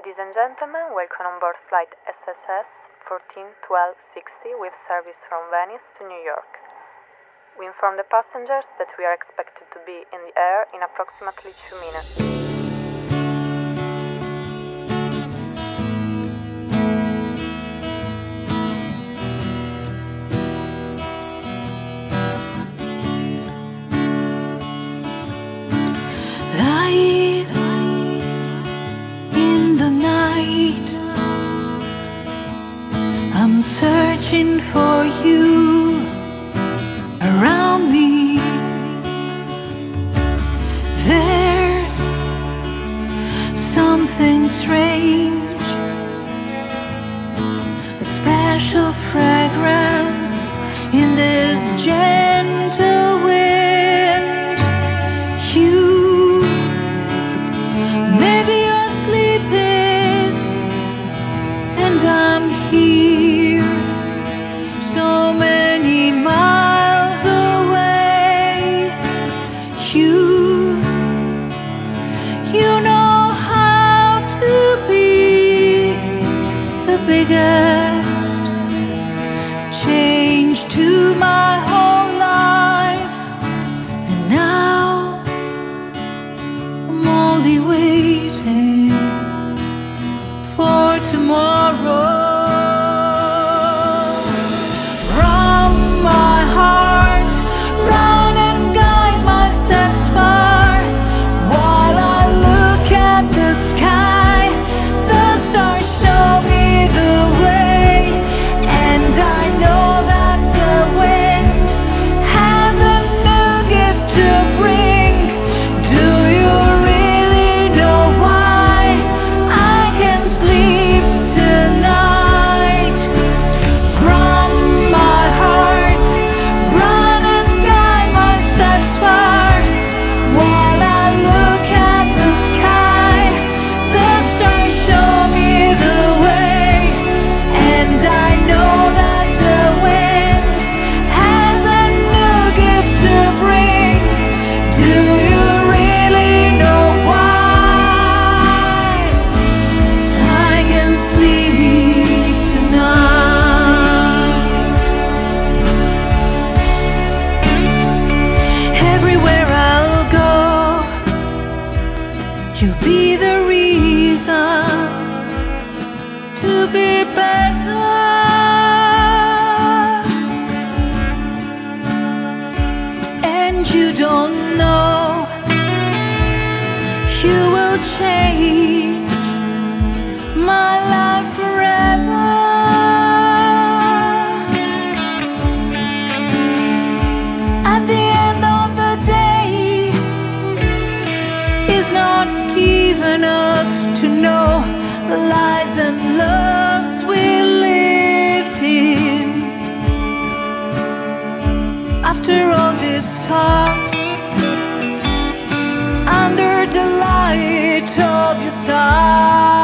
Ladies and gentlemen, welcome on board flight SSS 141260 with service from Venice to New York. We inform the passengers that we are expected to be in the air in approximately 2 minutes. I'm searching for you around me. There's something strange, a special fragrance in this gentle wind. You, maybe you're sleeping and I'm here, so many miles away. You know how to be the biggest change to my whole life, and now I'm only waiting for tomorrow. You'll be the reason to be better, and you don't know, you will change my life forever. At the end of the day, it's not given us to know the lies and loves we lived in. After all these talks, under the light of your stars,